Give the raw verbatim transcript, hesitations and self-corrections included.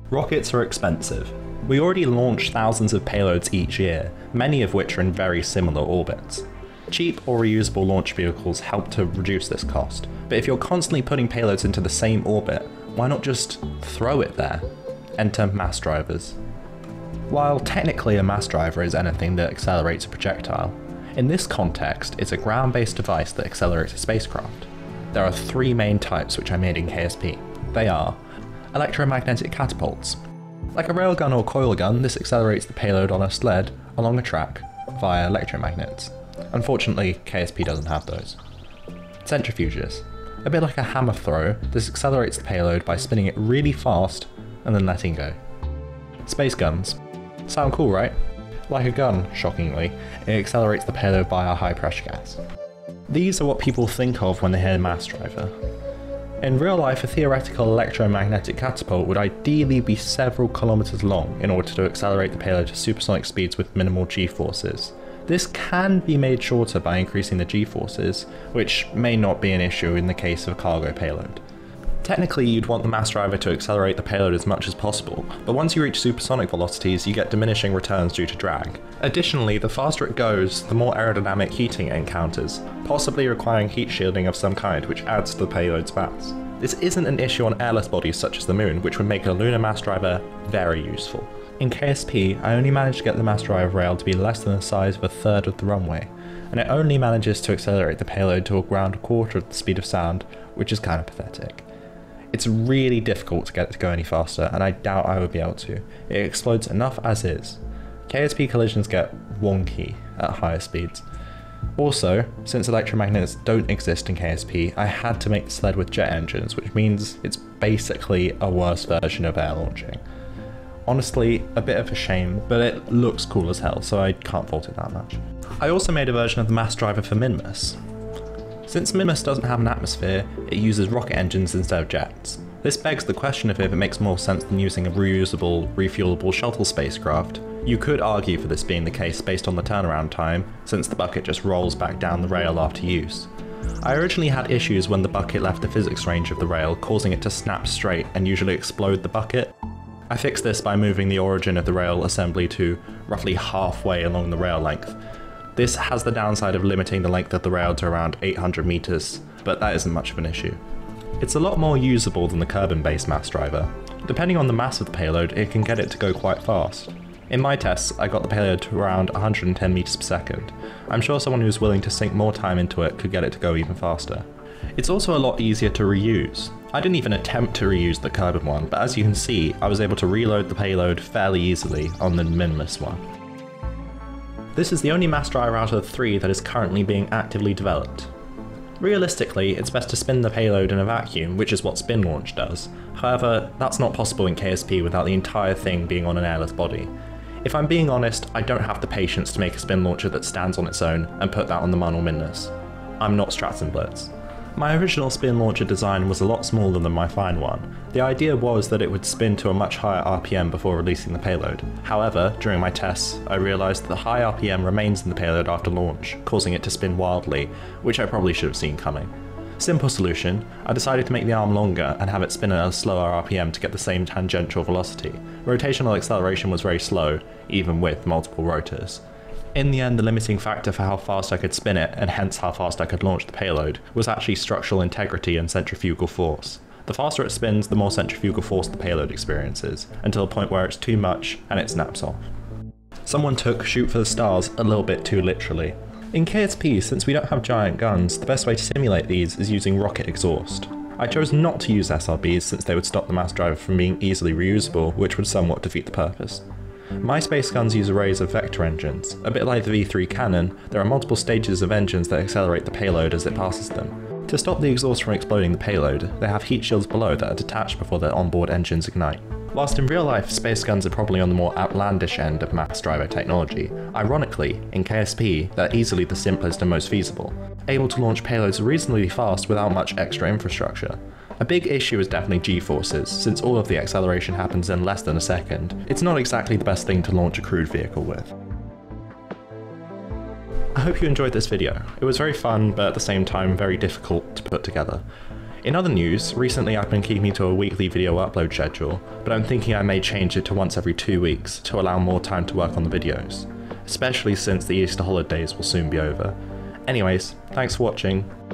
Rockets are expensive. We already launch thousands of payloads each year, many of which are in very similar orbits. Cheap or reusable launch vehicles help to reduce this cost, but if you're constantly putting payloads into the same orbit, why not just throw it there? Enter mass drivers. While technically a mass driver is anything that accelerates a projectile, in this context it's a ground-based device that accelerates a spacecraft. There are three main types which I made in K S P. They are electromagnetic catapults. Like a railgun or coil gun, this accelerates the payload on a sled along a track via electromagnets. Unfortunately, K S P doesn't have those. Centrifuges. A bit like a hammer throw, this accelerates the payload by spinning it really fast and then letting go. Space guns. Sound cool, right? Like a gun, shockingly, it accelerates the payload via high pressure gas. These are what people think of when they hear mass driver. In real life, a theoretical electromagnetic catapult would ideally be several kilometers long in order to accelerate the payload to supersonic speeds with minimal g-forces. This can be made shorter by increasing the g-forces, which may not be an issue in the case of a cargo payload. Technically, you'd want the mass driver to accelerate the payload as much as possible, but once you reach supersonic velocities, you get diminishing returns due to drag. Additionally, the faster it goes, the more aerodynamic heating it encounters, possibly requiring heat shielding of some kind, which adds to the payload's mass. This isn't an issue on airless bodies such as the Moon, which would make a lunar mass driver very useful. In K S P, I only managed to get the mass driver rail to be less than the size of a third of the runway, and it only manages to accelerate the payload to around a quarter of the speed of sound, which is kind of pathetic. It's really difficult to get it to go any faster, and I doubt I would be able to. It explodes enough as is. K S P collisions get wonky at higher speeds. Also, since electromagnets don't exist in K S P, I had to make the sled with jet engines, which means it's basically a worse version of air launching. Honestly, a bit of a shame, but it looks cool as hell, so I can't fault it that much. I also made a version of the mass driver for Minmus. Since Minmus doesn't have an atmosphere, it uses rocket engines instead of jets. This begs the question of if it makes more sense than using a reusable, refuelable shuttle spacecraft. You could argue for this being the case based on the turnaround time, since the bucket just rolls back down the rail after use. I originally had issues when the bucket left the physics range of the rail, causing it to snap straight and usually explode the bucket. I fixed this by moving the origin of the rail assembly to roughly halfway along the rail length. This has the downside of limiting the length of the rail to around eight hundred meters, but that isn't much of an issue. It's a lot more usable than the Kerbin based mass driver. Depending on the mass of the payload, it can get it to go quite fast. In my tests, I got the payload to around one hundred ten meters per second. I'm sure someone who's willing to sink more time into it could get it to go even faster. It's also a lot easier to reuse. I didn't even attempt to reuse the Kerbin one, but as you can see, I was able to reload the payload fairly easily on the Minmus one. This is the only mass driver out of the three that is currently being actively developed. Realistically, it's best to spin the payload in a vacuum, which is what spin launch does. However, that's not possible in K S P without the entire thing being on an airless body. If I'm being honest, I don't have the patience to make a spin launcher that stands on its own and put that on the Mun or Minmus. I'm not Strats. My original spin launcher design was a lot smaller than my fine one. The idea was that it would spin to a much higher R P M before releasing the payload. However, during my tests, I realised that the high R P M remains in the payload after launch, causing it to spin wildly, which I probably should have seen coming. Simple solution, I decided to make the arm longer and have it spin at a slower R P M to get the same tangential velocity. Rotational acceleration was very slow, even with multiple rotors. In the end, the limiting factor for how fast I could spin it, and hence how fast I could launch the payload, was actually structural integrity and centrifugal force. The faster it spins, the more centrifugal force the payload experiences, until a point where it's too much and it snaps off. Someone took shoot for the stars a little bit too literally. In K S P, since we don't have giant guns, the best way to simulate these is using rocket exhaust. I chose not to use S R Bs since they would stop the mass driver from being easily reusable, which would somewhat defeat the purpose. My space guns use arrays of vector engines. A bit like the V three cannon, there are multiple stages of engines that accelerate the payload as it passes them. To stop the exhaust from exploding the payload, they have heat shields below that are detached before their onboard engines ignite. Whilst in real life, space guns are probably on the more outlandish end of mass driver technology, ironically, in K S P, they're easily the simplest and most feasible, able to launch payloads reasonably fast without much extra infrastructure. A big issue is definitely G-forces, since all of the acceleration happens in less than a second. It's not exactly the best thing to launch a crewed vehicle with. I hope you enjoyed this video. It was very fun, but at the same time very difficult to put together. In other news, recently I've been keeping to a weekly video upload schedule, but I'm thinking I may change it to once every two weeks to allow more time to work on the videos, especially since the Easter holidays will soon be over. Anyways, thanks for watching.